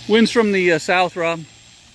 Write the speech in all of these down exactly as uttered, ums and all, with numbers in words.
Winds from the uh, south, Rob.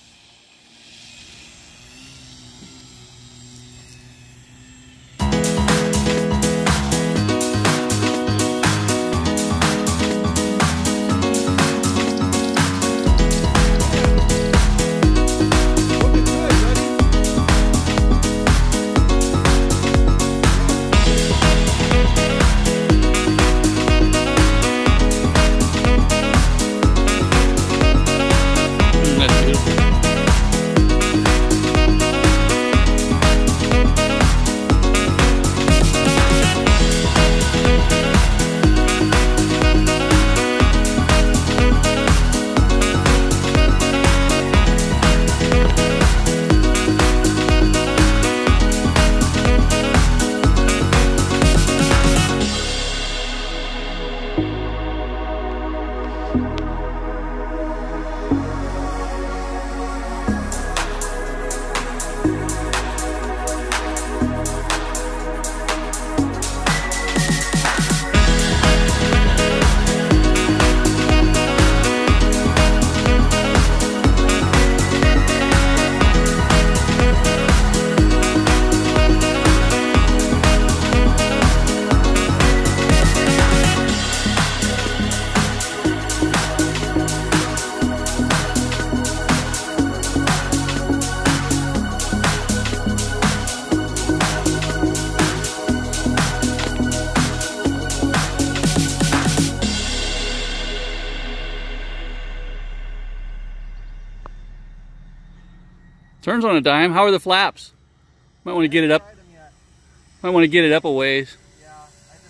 Turns on a dime. How are the flaps? Might want to get it up. Might want to get it up a ways. Yeah, I just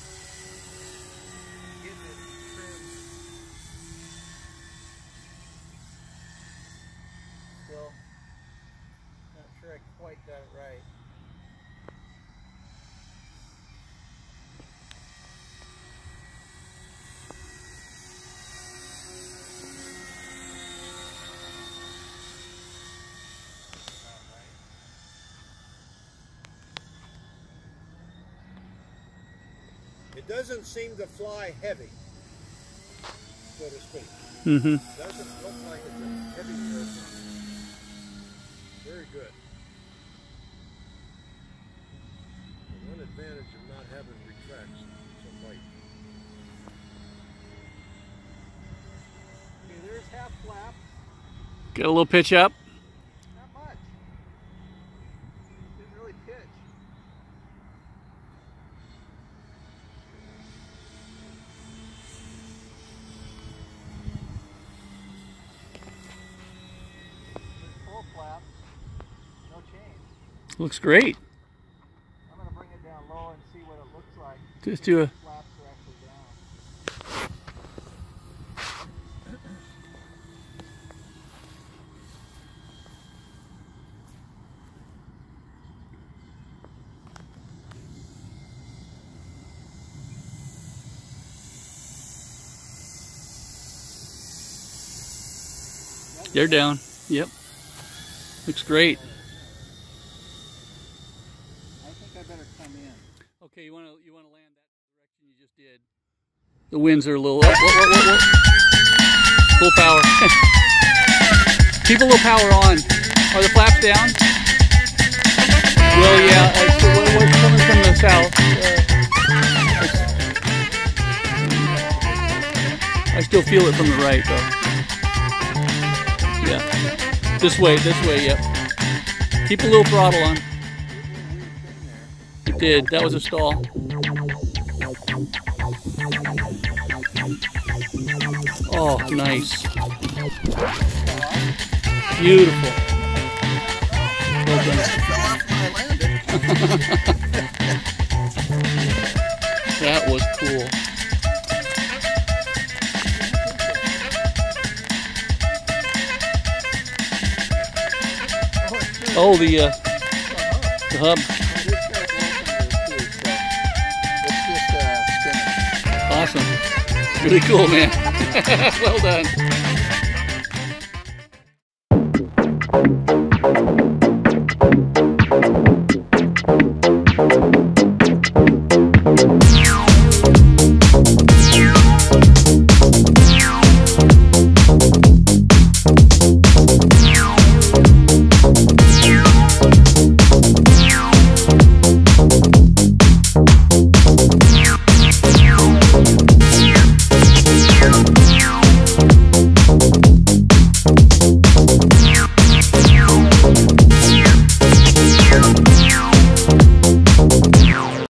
getting it trimmed. Still not sure I quite got it right. It doesn't seem to fly heavy, so to speak. Mm-hmm. It doesn't look like it's a heavy airplane. Very good. The one advantage of not having retracts so light. Okay, there's half flap. Get a little pitch up. Not much. Didn't really pitch. Flap, no change. Looks great. I'm going to bring it down low and see what it looks like. Just do a... The flaps are actually down. They're down. Yep. Looks great. I think I better come in. Okay, you want to you want to land that direction you just did. The winds are a little. Whoa, whoa, whoa, whoa. Full power. Keep a little power on. Are the flaps down? Well, yeah. It's, what's coming from the south? Uh, I still feel it from the right, though. Yeah. This way, this way, yep. Keep a little throttle on. It did. That was a stall. Oh, nice. Beautiful. Well done. That was cool. Oh, the uh, the hub. Awesome. Really cool, man. Well done.